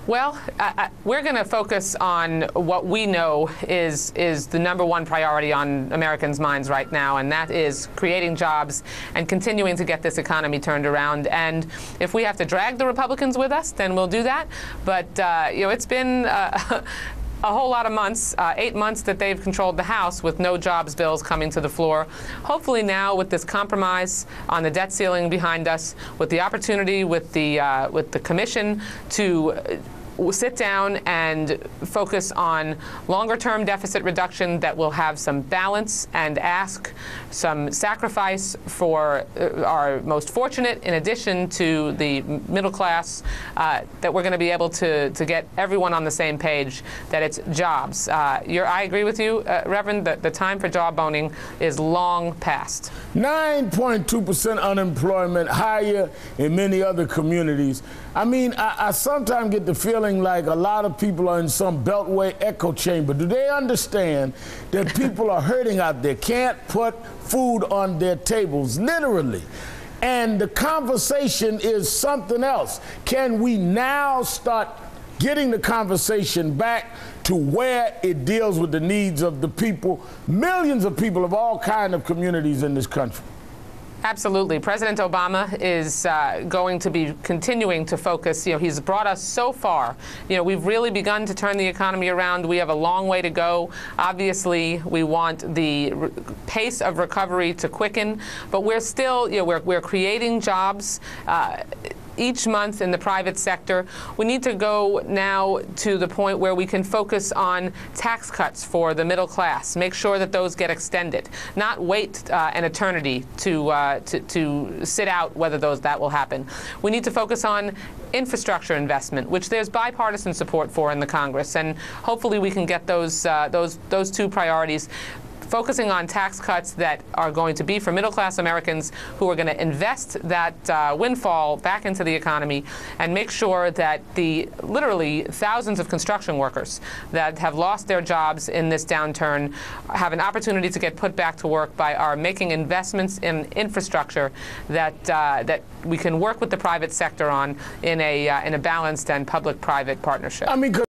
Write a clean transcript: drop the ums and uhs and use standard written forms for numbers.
Well, we're going to focus on what we know is the #1 priority on Americans' minds right now, and that is creating jobs and continuing to get this economy turned around. And if we have to drag the Republicans with us, then we'll do that. But it's been a whole lot of months, 8 months that they've controlled the House with no jobs bills coming to the floor. Hopefully now, with this compromise on the debt ceiling behind us, with the opportunity with the commission to sit down and focus on longer-term deficit reduction that will have some balance and ask some sacrifice for our most fortunate, in addition to the middle class, that we're going to be able to get everyone on the same page, that it's jobs. I agree with you, Reverend, that the time for jawboning is long past. 9.2% unemployment, higher in many other communities. I mean, I sometimes get the feeling like a lot of people are in some beltway echo chamber. Do they understand that people are hurting out there, can't put food on their tables, literally? And the conversation is something else. Can we now start getting the conversation back to where it deals with the needs of the people, millions of people of all kinds of communities in this country? Absolutely. President Obama is going to be continuing to focus. He's brought us so far. We've really begun to turn the economy around. We have a long way to go. Obviously, we want the pace of recovery to quicken, but we're still, we're creating jobs each month in the private sector. We need to go now to the point where we can focus on tax cuts for the middle class, make sure that those get extended, not wait an eternity to sit out whether that will happen. We need to focus on infrastructure investment, which there's bipartisan support for in the Congress, and hopefully we can get those two priorities, focusing on tax cuts that are going to be for middle-class Americans who are going to invest that windfall back into the economy and make sure that the literally thousands of construction workers that have lost their jobs in this downturn have an opportunity to get put back to work by our making investments in infrastructure that we can work with the private sector on in a balanced and public-private partnership. I mean,